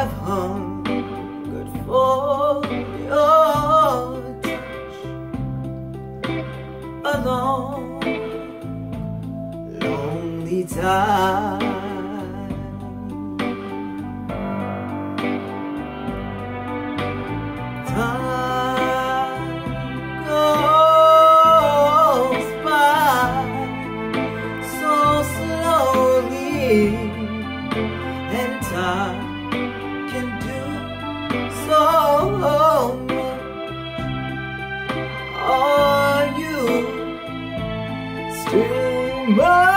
I've hungered for your touch a long, lonely time. Time goes by so slowly, and time can do so much. Are you still mine?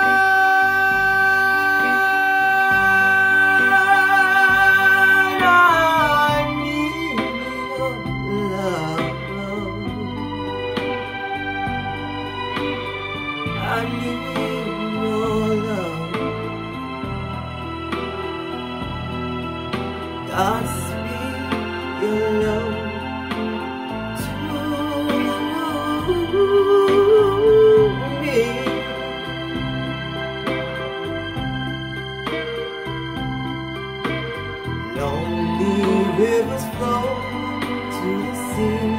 I need your love. God, speak your love to me. Lonely rivers flow to the sea.